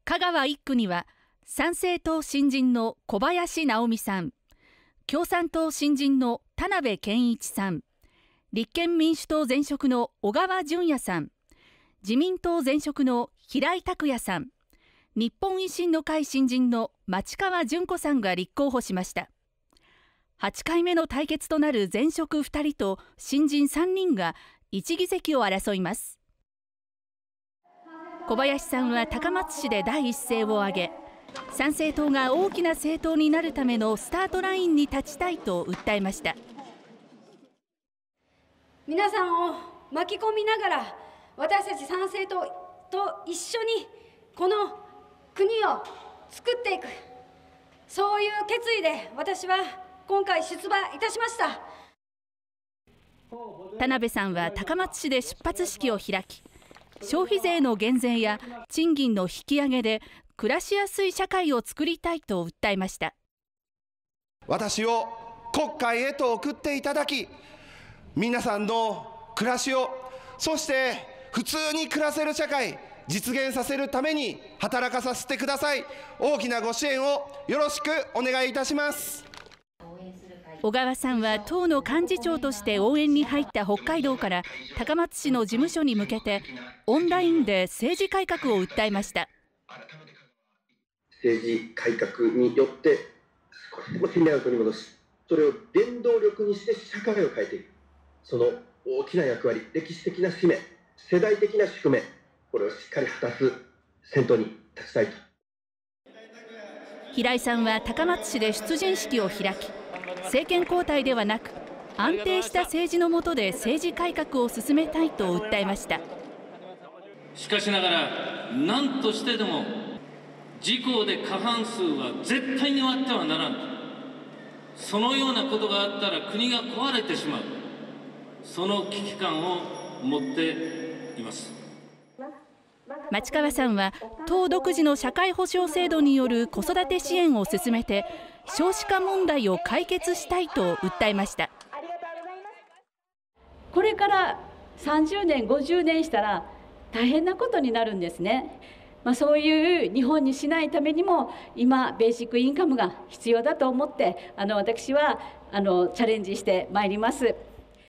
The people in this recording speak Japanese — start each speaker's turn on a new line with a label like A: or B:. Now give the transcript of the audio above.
A: 香川1区には参政党新人の小林直美さん、共産党新人の田辺健一さん、立憲民主党前職の小川淳也さん、自民党前職の平井卓也さん、日本維新の会新人の町川順子さんが立候補しました。8回目の対決となる前職2人と新人3人が1議席を争います。小林さんは高松市で第一声を挙げ、参政党が大きな政党になるためのスタートラインに立ちたいと訴えました。
B: 皆さんを巻き込みながら、私たち参政党と一緒にこの国を作っていく、そういう決意で私は今回出馬いたしました。
A: 田辺さんは高松市で出発式を開き、消費税の減税や賃金の引き上げで暮らしやすい社会を作りたいと訴えました。
C: 私を国会へと送っていただき、皆さんの暮らしを、そして普通に暮らせる社会実現させるために働かさせてください。大きなご支援をよろしくお願いいたします。
A: 小川さんは党の幹事長として応援に入った北海道から高松市の事務所に向けてオンラインで政治改革を訴えました。
D: 政治改革によって少しでも信頼を取り戻し、それを原動力にして社会を変えていく、その大きな役割、歴史的な使命、世代的な宿命、これをしっかり果たす先頭に立ちたいと。
A: 平井さんは高松市で出陣式を開き、政権交代ではなく安定した政治の下で政治改革を進めたいと訴えました。
E: しかしながら何としてでも自公で過半数は絶対に割ってはならん。そのようなことがあったら国が壊れてしまう、その危機感を持っています。
A: 町川さんは党独自の社会保障制度による子育て支援を進めて少子化問題を解決したいと訴えました。
F: これから30年50年したら大変なことになるんですね。そういう日本にしないためにも今ベーシックインカムが必要だと思って私はチャレンジしてまいります。